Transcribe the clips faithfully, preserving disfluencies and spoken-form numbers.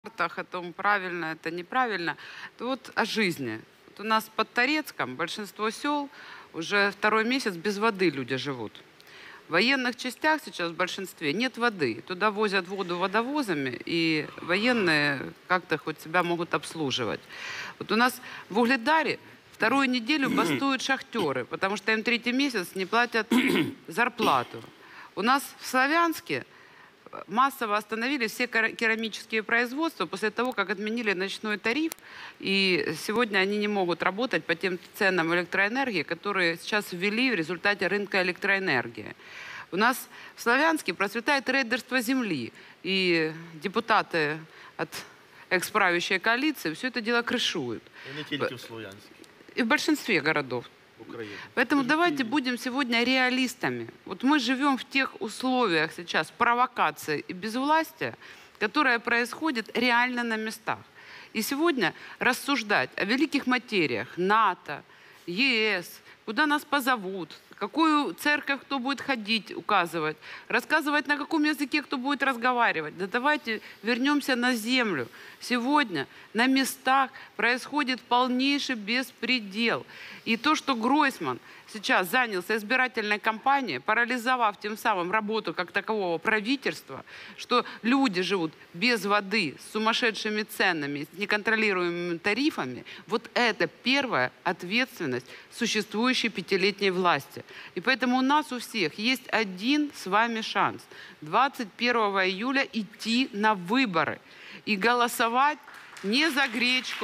о том, правильно это, неправильно, то вот о жизни. Вот у нас под Торецком большинство сел уже второй месяц без воды люди живут. В военных частях сейчас в большинстве нет воды. Туда возят воду водовозами, и военные как-то хоть себя могут обслуживать. Вот у нас в Угледаре вторую неделю бастуют шахтеры, потому что им третий месяц не платят зарплату. У нас в Славянске массово остановили все керамические производства после того, как отменили ночной тариф. И сегодня они не могут работать по тем ценам электроэнергии, которые сейчас ввели в результате рынка электроэнергии. У нас в Славянске процветает рейдерство земли. И депутаты от экс-правящей коалиции все это дело крышуют. И не только в Славянске. И в большинстве городов. Украины. Поэтому давайте будем сегодня реалистами. Вот мы живем в тех условиях сейчас провокации и безвластия, которое происходит реально на местах. И сегодня рассуждать о великих материях НАТО, ЕС, куда нас позовут, какую церковь кто будет ходить, указывать, рассказывать, на каком языке кто будет разговаривать. Да давайте вернемся на землю. Сегодня на местах происходит полнейший беспредел. И то, что Гройсман сейчас занялся избирательной кампанией, парализовав тем самым работу как такового правительства, что люди живут без воды, с сумасшедшими ценами, с неконтролируемыми тарифами, вот это первая ответственность существующей пятилетней власти. И поэтому у нас у всех есть один с вами шанс. двадцать первого июля идти на выборы и голосовать не за гречку.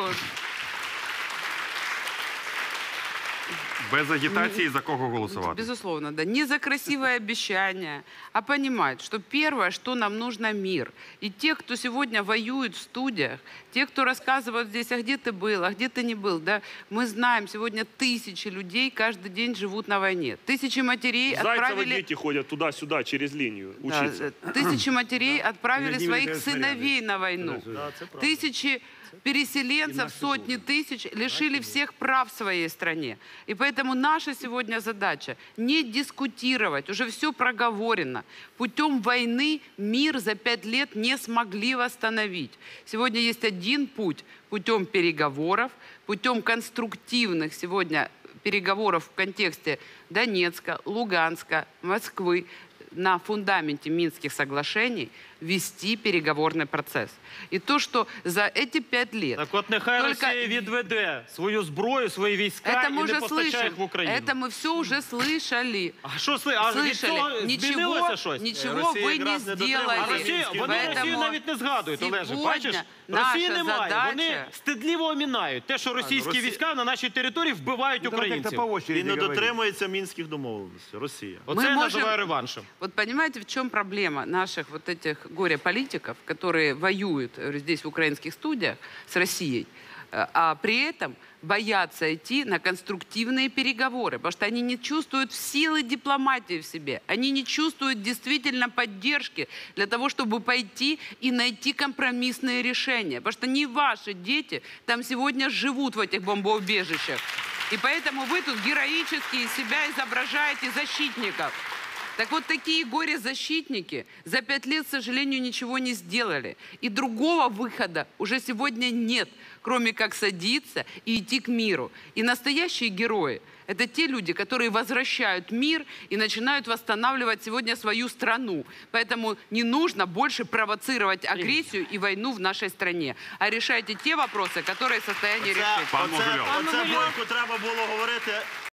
Без агитации за кого голосовать? Безусловно, да. Не за красивые обещания, а понимать, что первое, что нам нужно, мир. И те, кто сегодня воюет в студиях, те, кто рассказывают здесь, а где ты был, а где ты не был, да, мы знаем, сегодня тысячи людей каждый день живут на войне. Тысячи матерей Зайцева отправили... дети ходят туда-сюда, через линию, учиться. Да, тысячи матерей отправили своих сыновей на войну. Тысячи переселенцев, сотни тысяч лишили всех прав в своей стране. И поэтому наша сегодня задача не дискутировать, уже все проговорено. Путем войны мир за пять лет не смогли восстановить. Сегодня есть один путь, путем переговоров, путем конструктивных сегодня переговоров в контексте Донецка, Луганска, Москвы, на фундаменте Минских соглашений вести переговорный процесс. І то, що за ці п'ять років... Так от нехай только... Росія відведе свою зброю, свої війська і не постачає їх в Україну. Это мы все уже слышали. А що слышали? А слышали. Ничего, щось? Ничего вы не сделали. А Росія, вони Поэтому Росію навіть не згадують, Олеже. Бачиш? Росії немає. Задача... Вони стидливо оминають те, що російські Росія... війська на нашій території вбивають українців. І не дотримується мінських домовленостей. Росія. Оце я називаю реваншем. Вот понимаете, в чем проблема наших вот этих горе-политиков, которые воюют здесь в украинских студиях с Россией, а при этом боятся идти на конструктивные переговоры, потому что они не чувствуют силы дипломатии в себе, они не чувствуют действительно поддержки для того, чтобы пойти и найти компромиссные решения, потому что не ваши дети там сегодня живут в этих бомбоубежищах, и поэтому вы тут героически из себя изображаете защитников. Так вот, такие горе-защитники за пять лет, к сожалению, ничего не сделали. И другого выхода уже сегодня нет, кроме как садиться и идти к миру. И настоящие герои – это те люди, которые возвращают мир и начинают восстанавливать сегодня свою страну. Поэтому не нужно больше провоцировать агрессию и войну в нашей стране, а решайте те вопросы, которые в состоянии решить. Оце Бойку треба було говорити